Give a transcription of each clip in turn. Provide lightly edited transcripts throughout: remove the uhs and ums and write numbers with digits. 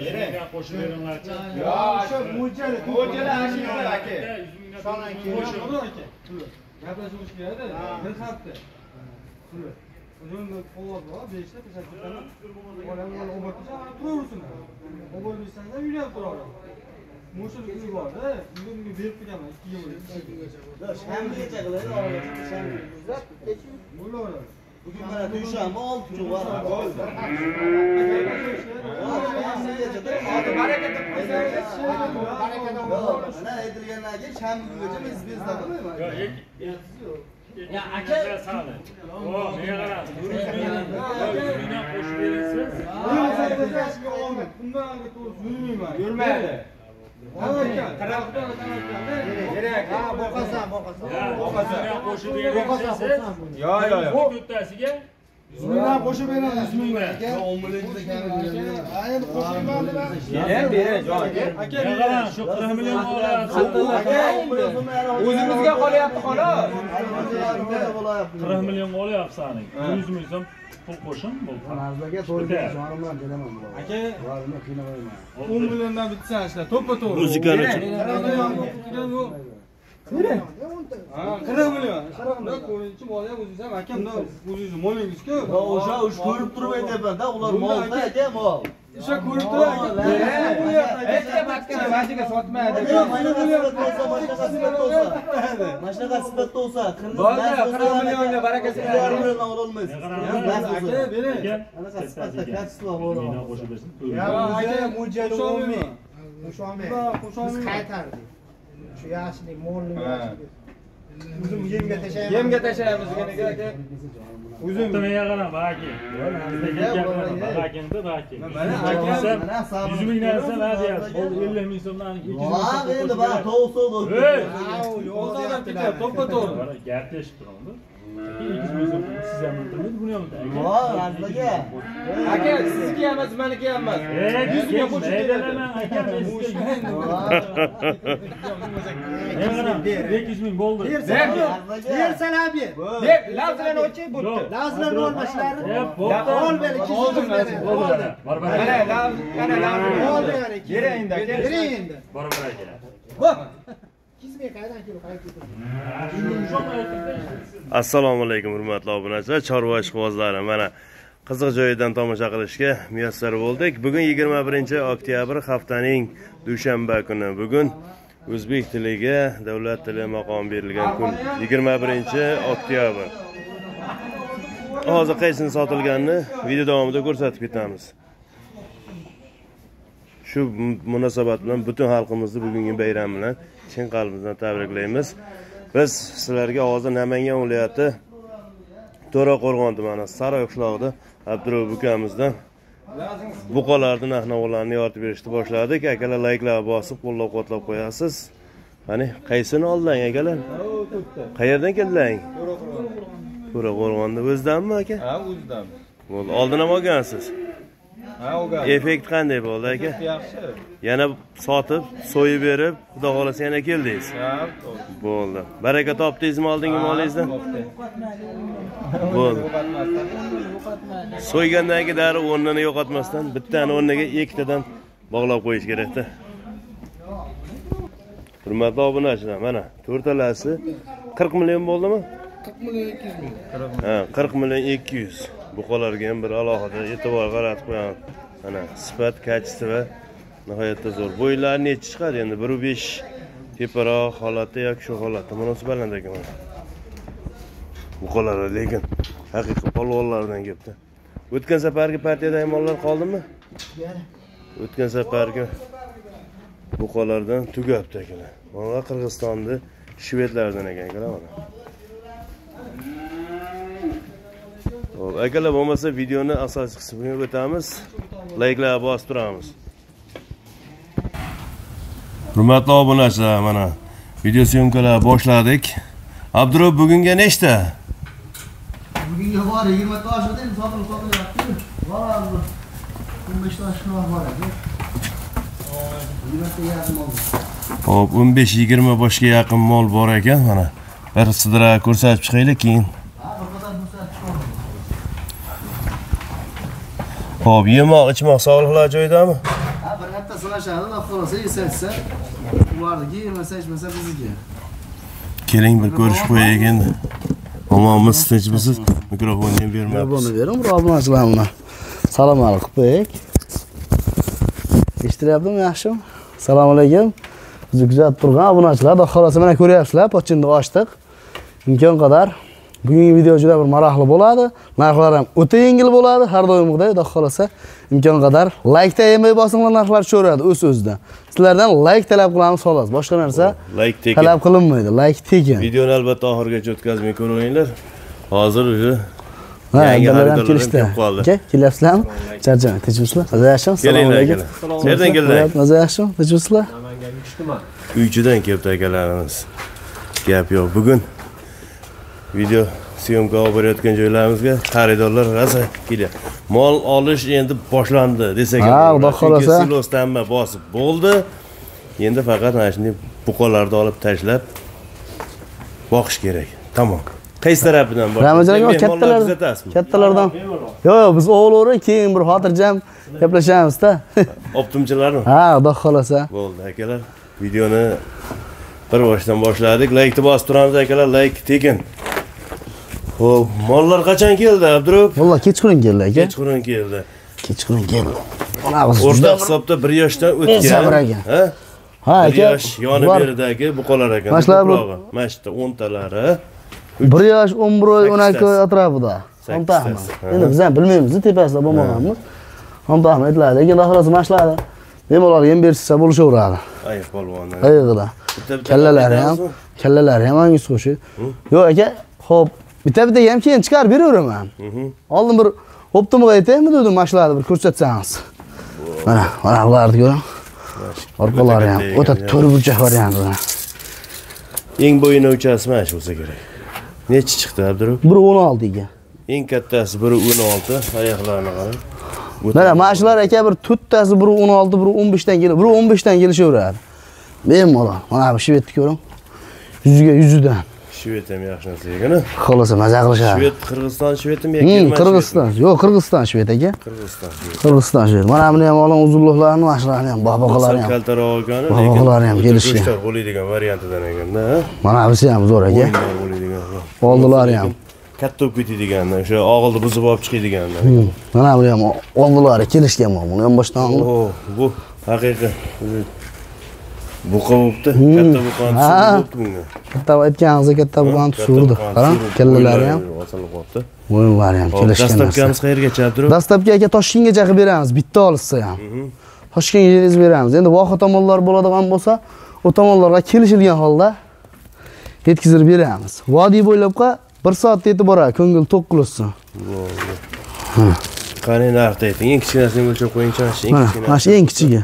qo'shib beringlarchi. Yo, o'sha mo'ljali ashinglar aka. Sondan keyin aka. Gaplashib kerakda. Bir hafta. O'zimni qo'llab bor, 5 ta tashakkurdan. Olamni o'batsa, turaversin. O'batsangiz ham uylab turaveradi. Mo'shul uy bor-da, uyimga berib qo'yaman 2 yil. Shangacha qiladi, oilasi shangacha. Bo'laveradi. Bugun mana dushanba 6 kun var. Bo'ldi. Mana aytilgandan keyin shanba kungacha biz taqmayman. Ya aka sani. O, menga qarang. 100 mingdan qo'shib berasiz. Bundan yurmayman. Yurmaydi. Kerak. Ha, boqasan. Qo'shib berasiz. Yo. Bu bittasiga 100 mingdan qo'shib beramiz, 100 mingdan. Aka 10 millionga kamida. Endi qo'shilmadi bilan. Bering, jon aka. menga qarang, shu 40 million olyapsiz. O'zimizga qolyapti xolos. 40 million olyapsiz sani. 100 ming so'm pul qo'shing bo'ldi. Nazarga to'g'ri jonimdan beraman bular. Aka, Ularni qiynamayman. 10 milliondan bitsa ishlar, to'ppa-to'g'ri. Muzikani Bering. 40 million. Ko'rinchi mol ham o'zingiz ham akamda o'zingiz molingiz-ku. O'sha ko'rib turib aytyapman-da, ular molda aka mol. O'sha ko'rib turib Hech kim maskani vajiga sotmaydi. Mashnaqa sifatda olsa, Bo'ldi, 40 millionga barakasi bor. ololmaysiz. aka, bering. Anaqa sifatda kachество bor. Meni qo'shib bersin. Ya, aka, mo'ljali olmay. Qo'shamiz. Biz qaytardik. Shu yaxshilik molni o'zim yemga tashlayman. Yemga tashlaymiz deganiga aka. O'zim menga qarang, baki. Mana aka 100 mingdan olsa nima deyapsiz? Bo'ldi 50 ming so'mdan 200 ming. Ha, endi bana to'g'ri Hey! O'zlaridan ketyapti, to'ppa-to'g'ri. Gap teshib turibdi. 200 ming so'm siz ham bilmaydi buni ham. Ha, Nazarga. Aka, sizniki ham emas, meniki ham emas. 100 ming qo'shib beraman aka men sizga. Men qarang, 200 ming bo'ldi. Bersalar ber. Deb, lavzlarni o'chib bo'ldi. Lazlarni olmashlari. Ol ber 200 ming ber. Bo'ldi. Barbar. Mana lavzni Ol ber 200 ming. Bering aka. Bering endi. Barbar aka. Hop. 200 ming qaydan kelib Assalomu alaykum hurmatli obunachilar, chorva ishqibozlari. Mana qiziq joyidan tomosha qilishga muyassar bo'ldik. Bugun 21-oktyabr haftaning dushanba kuni. Bugun o'zbek tiliga davlat tili maqomi berilgan kun. 21-oktyabr. Hozir qaysini sotilganini video davomida ko'rsatib ketamiz. Shu munosabat bilan butun xalqimizni bugungi bayram bilan chin qalbimizdan tabriklaymiz. Biz sizlarga hozir Namangan viloyati To'raqo'rg'on tumani Saroy qishlog'ida Abdurov ukamizdan buqalarni narx-navolarni yoritib berishni boshladik. Akalar layklar bosib, qo'llab-quvvatlab qo'yasiz. Qani, qaysini olding akalar? Qayerdan kelding? To'raqo'rg'onda o'zdanmi aka? Ha, o'zidan. Bo'ldi. Oldin ham olgansiz. Ha, o'gan. Effekt qanday bo'ldi aka? Yaxshi. Yana sotib, so'yib berib, xudo xolasa yana keldingiz. Ha, Bo'ldi. Baraka topdingizmi oldingi molingizdan? Bo'ldi. So'ygandan keyin darrov o'rnini yo'qotmasdan bittani o'rniga ikkitadan bog'lab qo'yish kerak-da. Hurmatli obunachilar, mana to'rtalasi 40 million bo'ldimi? 40 million 200 ming. Ha, 40 million 200. Buqalarga ham bir alohida e'tibor qaratib qo'yamiz. Mana sifat, kачество nihoyatda zo'r. Bo'ylari necha chiqadi endi? 1.5 teparoq holatda yoki shu holatda munosabatlanadi ekan. Buqalar lekin haqiqiy polvonlardan kelibdi. O'tgan safargi partiyadagi mollar qoldimi? O'tgan safargi buqalardan tugabdi akalar. Mana Qirg'izistonda shvedlardan ekan akalar mana. Hop, akalar bo'lmasa videoni asosiy qismiga o'tamiz. Layklar bosib turamiz. Hurmatli obunachilar, mana video syomkalar boshladik. Abdurov bugunga nechta? Bugunga bor 20 ta oshdi, sotilyapti. Bor. 15 ta oshlar bor edi. 20 ta yarım oldu. Hop, 15-20 boshga yaqin mol bor ekan, mana. Bir sidra ko'rsatib chiqaylik keyin. Hop, yemoq, ichmoq sog'liqlar joyidami? Ha, bir katta sınashadi, Alloh xolasa yesa-yesa. Ularniki yemasa-ichmasa bizniki. Keling bir ko'rishib qo'yaylik endi. Omonmiz, tinchmisiz? Mikrofonni ham bermayapmiz. Buni bering, bir obunachilarni. Salom alaykum qo'yaylik. Eshitiryaptimi, yaxshimi? Assalomu alaykum. Bizni kuzatib turgan obunachilar, Alloh xolasa mana ko'ryapsizlar, pochchini ochdik. Imkon qadar bugungi video juda bir maroqli bo'ladi. Narxlar ham o'ta yengil bo'ladi. Har doimgidek, Alloh xolasa imkon qadar like ta yemay bosinglar, narxlar tushaveradi o'z-o'zidan. Sizlardan like talab qilamiz xolos. Boshqa narsa Like tekin. talab qilinmaydi. Like tekin. Videoni albatta oxirigacha o'tkazmay ko'ringlar. Hozir o'sha Ha, yangi ham xaridorlar kelishdi. kelib qoldi. Aka, kelyapsizlarmi? Charchamang, tinchmisizlar? Maza yaxshimi? Kelinglar alaykum. akalar. Qayerdan keldilar? Maza yaxshimi? Tinchmisizlar? Uychidan kelibdi akalarimiz. Gap yo'q. Bugun video syomka olib borayotgan joylarimizga xaridorlar rosa kelyapti. Mol olish endi boshlandi desak Ha, Xudo xolasa. Silosdanma bosib bo'ldi. Endi faqat mana shunday buqalarni olib tashlab boqish kerak. Tamom. Qaysi tarafidan bor? Ramazon aka kattalardan. Yo'q, biz o'g'illar keyin bir xotirjam gaplashamiz-da. Optimchilarmi? Ha, Xudo xolasa. Bo'ldi akalar. Videoni bir boshdan boshladik. Like bosib turamiz akalar. Like tekin. Xo'p, mollar qachon keldi, Abdurup? Valloh kechqurun keldi aka. Kechqurun keldi. Kechqurun keldi. Mana biz O'rta hisobda 1 yoshdan o'tgan. sabr ekan. Ha? Ha, 1 aka. yosh yoni beridagi buqalar ekan. Mana shular bu- Mana shu 10 talari. 1 yosh, 11 oy, 12 oy atrofida. Sakkiztasi. Hamtahmi. Endi biz ham bilmaymiz, tepasida bo'lmaganmiz. Hamtahmi aytiladi, lekin xolos mashlardi. Bemalol yem berishsa bo'lishaveradi. Ayiq polvonlar. Ayiqda. Kallalari ham hangisi qo'shib. Yo'q aka, xo'p, bitta ham keyin chiqarib beraveraman. Oldin bir optimiga aytaymi dedim, mashlarni bir ko'rsatsangiz. Mana ularni ko'ring. Orqalari ham o'ta to'rtburchak varianti. Eng bo'yini o'lchasi mana shu bo'lsa kerak. Nechi chiqdi, Abdurup? 1.16 ekan. Eng kattasi 1.16, oyoqlarini qarang. Mana mashlar aka bir to'rttasi 1.16, 1.15 dan kelib, 1.15 dan kelishaveradi. Bemalol. Mana bu shvetni ko'ring. Yuziga yuzidan. Shvet ham yaxshi narsa ekan. Xolosa maza qilishadi. Shvet Qirg'iziston shvetimi yoki Germaniya? Qirg'iziston. Yo'q, Qirg'iziston shvet aka. Qirg'iziston shvet. Mana buni ham oling uzunliklarini, mashlarni ham, boqboqalari ham. Kaltaroq ekan, Boqboqalari ham kelishgan. Go'shtlar bo'ladigan variantidan ekan-da. Mana bunisi ham zo'r aka. O'yinlar bo'ladigan. Oldilari ham. Katta bo'lib ketadigandan, o'sha og'ilni buzib olib chiqadigandan. Mana bu ham oldilari kelishgan mana. Buni ham boshdan olib. Bu haqiqiy buqa bo'libdi. Katta buqani bo'libdi bunga. Katta aytganingizdek katta buqani tusurdi. Qarang, kallalari ham. Osilib qolibdi. O'yinlari ham kelishgan. Dastlabkamiz qayergacha turib? Dastlabki aka Toshkentgacha qilib beramiz, bitta olsa ham. Toshkentga yetkazib beramiz. Endi voha tomonlar bo'ladigan bo'lsa, o tomonlarga kelishilgan holda yetkazib beramiz. Vodiy bo'ylabqa 1 soatda yetib boradi, ko'ngil to'q qilsin. Qani narxda ayting. Eng kichkinasini o'lchab qo'yingchi, Mana shu eng kichigi.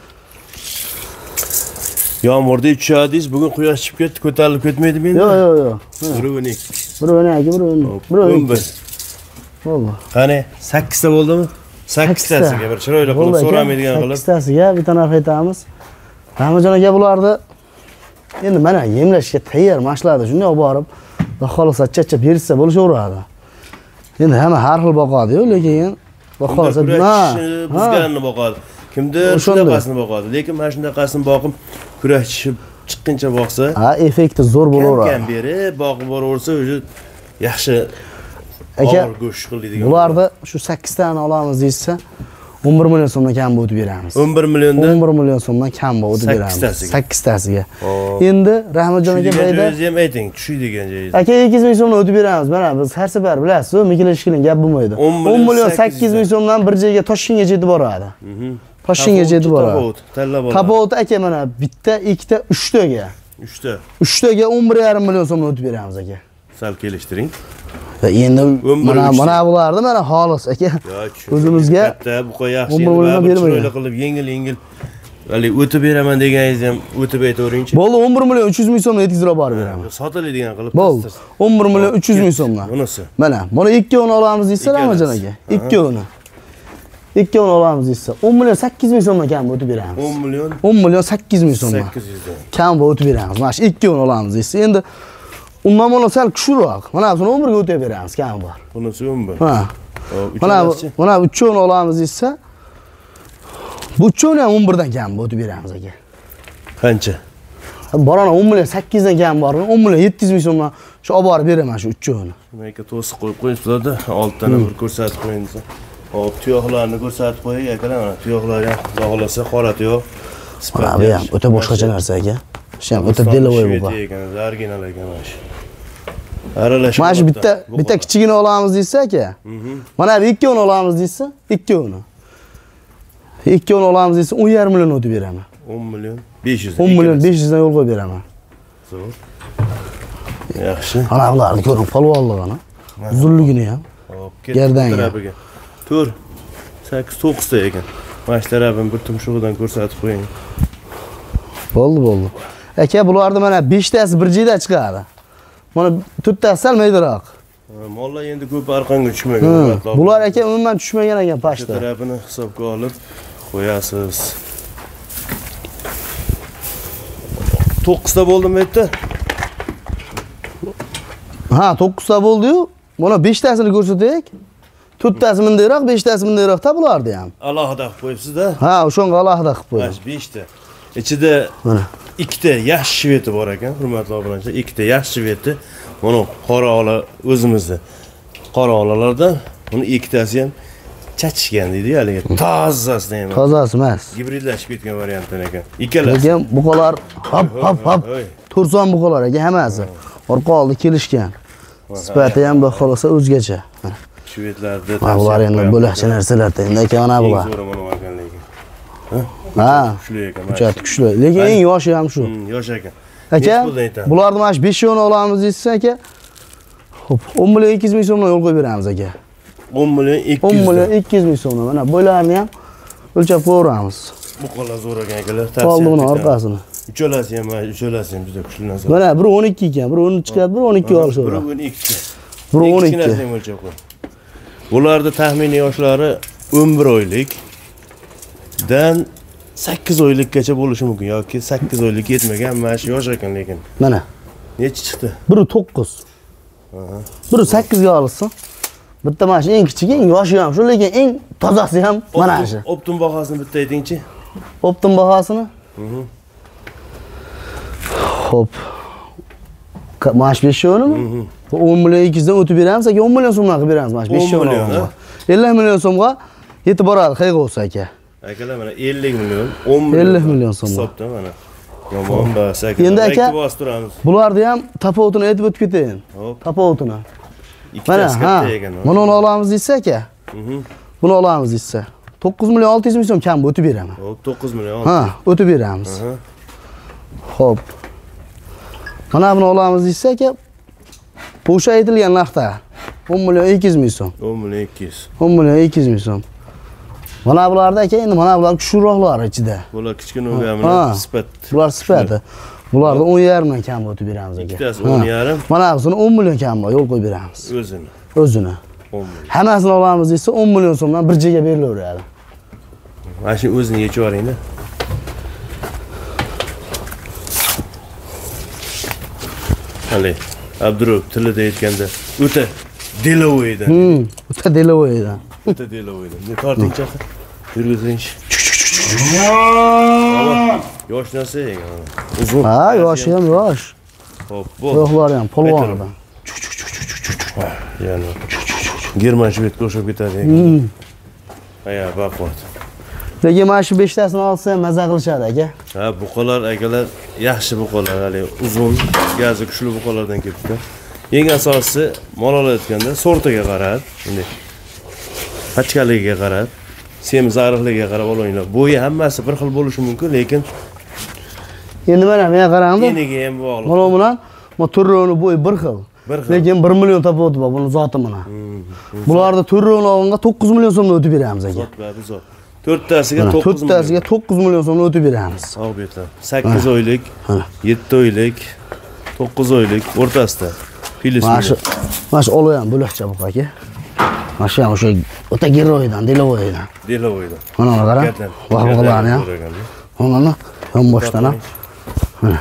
Yomg'irda tushadingiz, bugun quyosh chiqib ketdi, ko'tarilib ketmaydimi endi? Yo'q. 1.12. 1.12. Bo'ldi. Qani 8 ta bo'ldimi? 8 tasiga bir chiroyli qilib so'ramaydigan qilib. 8 tasiga bitta narx aytamiz. Rahmatjon aka bularni endi mana yemlashga tayyor mashlarni shunday olib borib, xohlasa chachcha bersa bo'lishaveradi. Endi hamma har xil boqadi-yu, lekin xohlasa buzganni boqadi. Kimdir shunaqasini boqadi, lekin mana shunaqasini boqib kurashchi chiqquncha boqsa, effekti zo'r bo'laveradi. Kam berib boqib boraversa, o'zi yaxshi aka go'sht qiladigan. Bularni shu 8 tani olamiz deysa, 11 million so'mdan kam o'tib beramiz. 11 milliondan 11 million so'mdan kam o'tib beramiz. 8 tasiga. Endi Rahmatjon aka bayda ham ayting, tushiydigan joyingiz. aka 2 ming so'mdan o'tib beramiz. Mana biz har safar bilasiz, mikilashkining gap bo'lmaydi. 10 million 8 ming so'mdan bir joyga Toshkentga yetib boradi. Toshkentga yetib boradi. Tafovut aka mana bitta, ikkita, 3 taga. 3 taga 11,5 million so'mdan o'tib beramiz aka. Sal kelishtiring. Va endi mana bularni mana xolis aka. O'zimizga katta buqa yaxshi chiroyli qilib yengil hali o'tib beraman deganingizni ham o'tib aytaveringchi. Bo'ldi 11 million 300 ming so'mdan yetkazib borib beramiz. Sotiladigan qilib. Bo'ldi. 11 million 300 ming so'mdan. Bunisi. Mana ikkovini olamiz deysa Rahmatjon aka. Ikkovini olamiz deysa 10 million 8 ming so'mdan kam o'tib beramiz. 10 million 8 ming so'mdan. 800 dan. Kam o'tib beramiz. Mana shu ikkovini olamiz deysa endi undan mana sal kuchliroq. Mana buni 11 ga o'tib beramiz, kam bor. Bunisi 11. Ha. Mana uchovini olamiz deysa Bu uchovini ham 11 dan kam o'tib beramiz aka. Qancha? Borana 10 million 8 dan kam bor. 10 million 700 ming so'mdan shu olib borib beraman shu uchovini. Aka to'siq qo'yib qo'yibsizlar-da, oltitani bir ko'rsatib qo'yinglar. Hop, tuyoqlarni ko'rsatib qo'ying akalar, mana tuyoqlar ham bog'lasa qora tuyoq. Mana bu ham o'ta boshqacha narsa aka. Shu ham o'ta delovoy bu. Original ekan mana shu. Aralash. Mana shu bitta kichigini olamiz deysa aka. Mana bu ikkovini olamiz deysa, ikkovini. Ikkovini olamiz deysa 10,5 million o'tib beraman. 10 million 500. 10 million 500 dan yo'l qo'yib beraman. Zo'r. Yaxshi. Ana bularni ko'ring, polvonligini. Uzunligini ham. Hop, Gerdanga. Tur. 8-9 ta ekan. Mana shu tarafini bir tumshug'idan ko'rsatib qo'ying. Bo'ldi. Aka, bularda mana 5 tasi bir joyda chiqadi. Mana 4 tasi sal maydaroq. Mollar endi ko'p arqonga tushmagan. Bular aka umuman tushmagan ekan pashta. Tarafini hisobga olib qo'yasiz. 9 ta bo'ldimi bu yerda? Ha, 9 ta bo'ldi-yu. Mana 5 tasini ko'rsatak. 4 tasi mundayroq, 5 tasi mundayroqda bulardi ham. Alohida qilib qo'yibsiz-da? Ha, o'shanga alohida qilib qo'ydim. 5 ta. Ichida Mana 2 ta yaxshi shveti bor ekan, hurmatli obunachilar. 2 ta yaxshi shveti. Mana qora ola o'zimizda. Qora olalardan buni 2 tasi ham chachishgan deydi haligi. Tozasi emas. Tozasi emas. Gibridlashib ketgan variantdan ekan. Ikkalasi. Lekin buqalar hop. Turson buqalar aka hammasi. Orqa oldi kelishgan. Sifati ham bir xolasa o'zgacha. Shvedlarda bular endi bo'lakcha narsalarda. Endi aka mana bular. Ha, kuchli ekan. Kuchli. Lekin eng yoshi ham shu. Yosh ekan. Aka, bularni mana shu 5 yoni olamiz deysiz aka. Xo'p, 10 million 200 ming so'mdan yo'l qo'yib beramiz aka. 10 million 200. 10 million 200 ming so'mdan. Mana bo'ylarni ham o'lchab qo'yamiz. Bu qo'llar zo'r ekan akalar. Qoldi buni orqasini. Uchalasi ham juda kuchli narsa. Mana biri 12 ekan, biri 13 chiqadi, biri 12 olishadi. Biri 12. Biri 12. Narsa o'lchab qo'y. Bularda taxminiy yoshlari 11 oylik dan 8 oylikgacha bo'lishi mumkin yoki 8 oylik yetmagan mana shu yosh ekan lekin. Mana. Necha chiqdi? Biri 9. Biri 8 ga olsin. Bitta mana shu eng kichigi, eng yoshi ham shu, lekin eng tozasi ham mana shu. Optim bahosini bitta aytingchi. Optim bahosini? Xo'p. Mana shu 5 yonimi? 10 million 200 dan o'tib beramiz aka, 10 million so'mdan qilib beramiz mana shu 5 yonni. 50 million so'mga yetib boradi, qayga bo'lsa aka. Akalar mana 50 million, 10 million. 50 million so'm. Hisobda mana. Yomon bas aka. Endi aka, turamiz. bularni ham tafovutini aytib o'tib ketayin. Tafovutini. Ikkitasi katta ekan. Buni olamiz deysa aka. Buni olamiz deysa. 9 million 600 ming so'm kam o'tib beraman. Xo'p, 9 million. Ha, o'tib beramiz. Xo'p. Mana buni olamiz deysa aka. O'sha aytilgan narxda 10 million 200 ming so'm. 10 million 200. 10 million 200 ming so'm. Mana bularda aka, endi mana bular kuchliroqlar ichida. Bular kichkina o'g'amlar sifat. Bular sifati. Bularni 10,5 million kam o'tib beramiz aka. Ikkitasi 10,5. Mana busini 10 million kam yo'l qo'yib beramiz. O'zini. 10 million. Hammasini olamiz desa 10 million so'mdan bir joyga berilaveradi. Mana shu o'zini yechib yuboring-da. Hali Abdurov tilida aytganda o'ta delovoydan. O'ta delovoydan. O'ta delovoydan. Ne tortingchi aka? Yurgizing. Yosh narsa ekan. Uzun. Ha, yoshi ham yosh. Xo'p, bu. Yo'qlari ham polvonidan. Ya'ni German shvedga o'xshab ketadi. Aya, baquvvat. Lekin mana shu 5 tasini olsa ham maza qilishadi aka. Ha, buqalar akalar yaxshi buqalar, hali uzun, gazi kuchli buqalardan kelibdi. Eng asosiysi mol olayotganda sortiga qarab, endi pachkaligiga qarab, semiz ariqligiga qarab olinglar. Bo'yi hammasi bir xil bo'lishi mumkin, lekin endi mana menga qarangda. Eniga ham bog'liq. Mana bilan turroni bo'yi bir xil. Lekin 1 million topib bor buni zoti mana. Bularda turroni olganda 9 million so'mdan o'tib beramiz aka. Zot. 4tasiga 9 million. 4tasiga 9 million so'mdan o'tib beramiz. Albatta. 8 oylik, 7 oylik, 9 oylik o'rtasida. Mana shu oloy ham bo'lakcha bu aka. Mana shu ham o'sha o'ta giroydan, delovoydan. Delovoydan. Mana qarang. Vaqtlarni ham. Mana yonboshdan ham. Mana.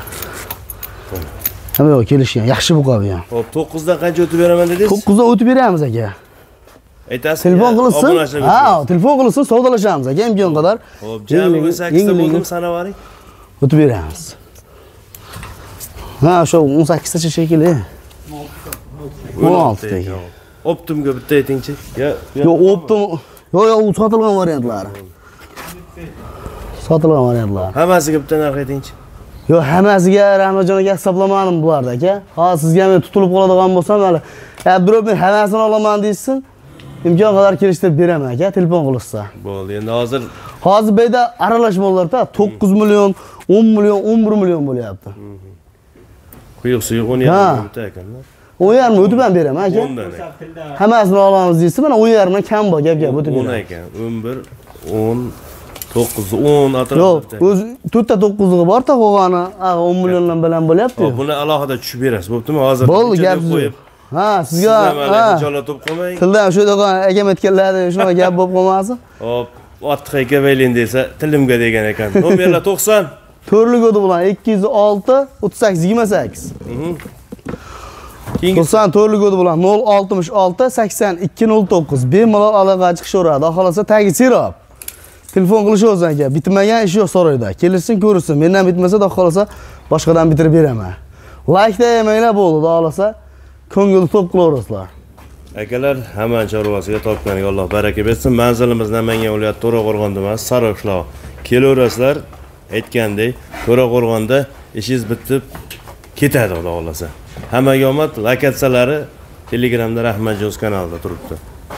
Hamma kelishgan, yaxshi buqabi ham. Xo'p, 9 dan qancha o'tib beraman dedingiz? 9 dan o'tib beramiz aka. Aytasiz. Telefon qilsin. Ha, telefon qilsin, savdolashamiz aka imkon qadar. Xo'p, jami 8 ta bo'ldim sanavaring. O'tib beramiz. Ha, shu 18 tacha shekilli. 16 ta. Optimga bitta aytingchi. Yo'q, optim. Yo'q, u sotilgan variantlari. Sotilgan variantlar. Hammasiga bitta narx aytingchi. Yo'q, hammasiga Rahmatjonaga hisoblamadim bularda aka. Hozir sizga men tutilib qoladigan bo'lsam, hali Abdurob men hammasini olaman deysiz. İmkon qadar kelishtirib beraman aka, telefon qilsa. Bo'ldi, endi hozir bu yerda aralashmalarda 9 million, 10 million, 11 million bo'lyapti. Quyuq suyuq 10,5 bitta ekanlar. 10,5 o'tib ham beraman aka. Hammasini olamiz deysiz, mana 10,5 kam bor, gap o'tib beraman. 10 ekan, 11, 10, 9, 10 atrofida. Yo'q, o'zi 4 ta 9'lığı bor-da qo'g'ani, 10 milliondan bilan bo'lyapti. Buni alohida tushib berasiz, bo'ptimi? Hozir bo'ldi, gap qo'yib. Ha, sizga jo'la to'p qo'ymang. Tildan shu do'kon akam aytganlarni shunaqa gap bo'lib qolmasin. Hop, ortiq aytavayling desa, tilimga degan ekan. Nomerlar 90. To'rlik o'di bilan 206 38 28. 90 to'rlik o'di bilan 066 82 09. Bemalol aloqa chiqishaveradi. Xohlasa tagi serob. Telefon qilishingiz aka, bitmagan ish yo'q saroyda. Kelsin, ko'rsin. Mendan bitmasa, xohlasa boshqadan bitirib beraman. Like da yemanglar bo'ldi, xohlasa ko'ngilni to'p qilaverasizlar. Akalar, hamma chorvasiga topganiga Alloh baraka bersin. Manzilimiz Namangan viloyati To'raqo'rg'onda emas, Sariqishloq. Kelaverasizlar, aytgandek, To'raqo'rg'onda ishingiz bitib ketadi, Xudo xolasa. Hammaga omad, lokatsiyalari Telegramda Rahmatjo'z kanalida turibdi.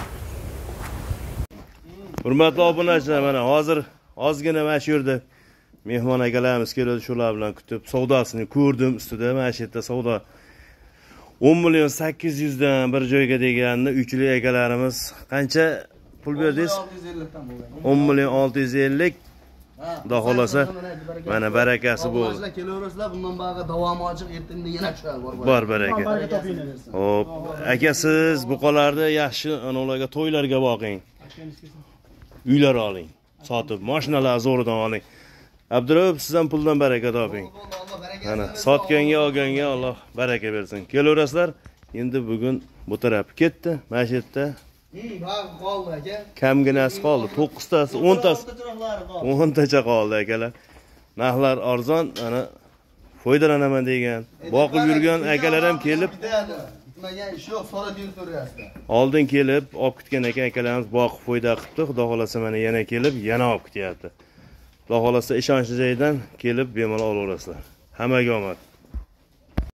Hurmatli obunachilar, mana hozir ozgina mana shu yerda mehmon akalarimiz keladi, shular bilan kutib, savdosini ko'rdim ustida, mana shu yerda savdo 10 million 800 dan bir joyga deganni uchli akalarimiz qancha pul berdingiz? 10 million 650. Xudo xolasa mana barakasi bo'ldi. Kelaverasizlar, bundan bog'i davomi ochiq, ertaga yana tushadi Bor baraka. Hop, aka siz buqalarni yaxshi anolarga to'ylarga boqing. Uylar oling, sotib, mashinalar zo'ridan oling. Abdurob, siz ham puldan baraka toping. Mana sotganga, olganga Alloh baraka bersin. Kelaverasizlar. Endi bugun bu taraf ketdi. Mana shu yerda qoldi aka. Kamginasi qoldi. 9 tasi, 10 tasi. 10 tacha qoldi akalar. Narxlar arzon, ana foydalanaman degan, boqib yurgan akalar ham kelib bitmagan ish yo'q, so'rab yurtiryapti. Oldin kelib, olib ketgan akalarimiz boqib foyda qilibdi. Xudo xolasa mana yana kelib, yana olib ketyapti. Xudo xolasa ishonchli joydan kelib bemalol olaverasizlar. Hammaga omad.